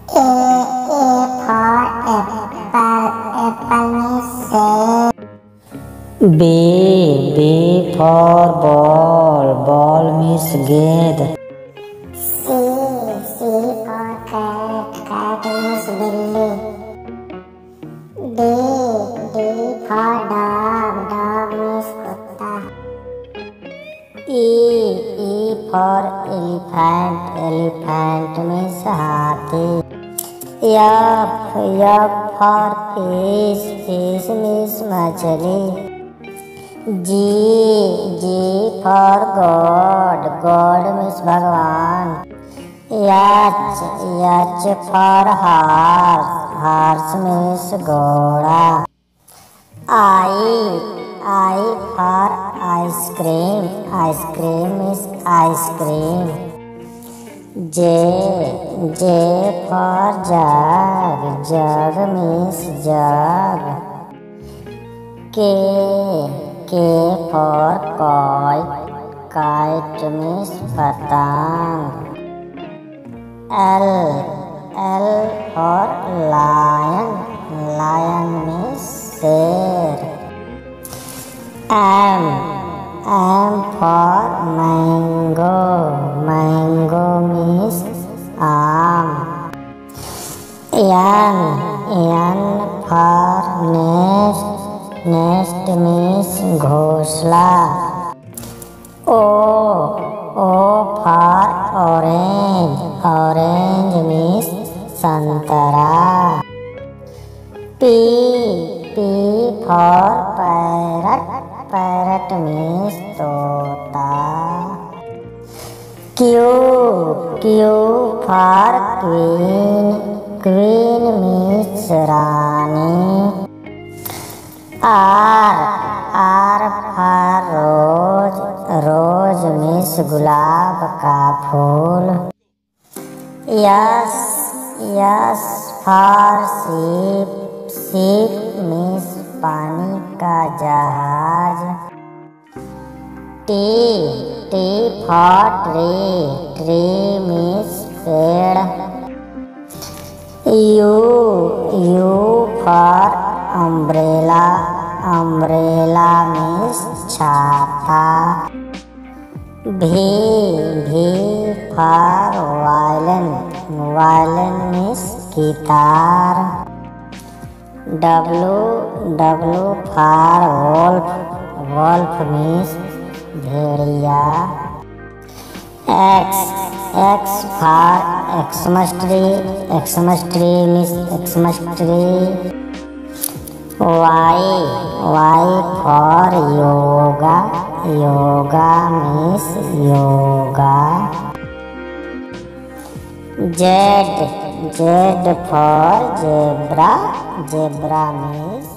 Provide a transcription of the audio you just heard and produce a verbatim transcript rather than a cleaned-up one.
A, A for apple, apple means सेब. B, B for ball, ball means गेंद. C, C for cat, cat means बिल्ली. D, D for dog, dog means कुत्ता. E, E for elephant, elephant means हाथी. F, F for fish, fish means मछली. G, G for God, God means भगवान. H, H for horse, horse means घोड़ा. I, I for ice cream, ice cream means ice cream. J, J for jug, jug means jug. K, K for kite, kite means पतंग. L, L for lion, lion means शेर. M, M for mango, mango means आम. N, N for nest, nest means घोंसला. O, O for orange, orange means संतरा. P, P for parrot, parrot means तोता. Q, Q for queen, queen means Rani. R, R for rose, rose means गुलाब का फूल. S, S for ship, ship means पानी का जहाज. T, T for tree, tree means पेड़. U, U for umbrella, umbrella means छाता. V, V for violin, violin means guitar. W, W for wolf, wolf means भेड़िया. X, X for Xmas tree, Xmas tree means Xmas tree. Y, Y for yoga, yoga means yoga. Z, Z for zebra, zebra means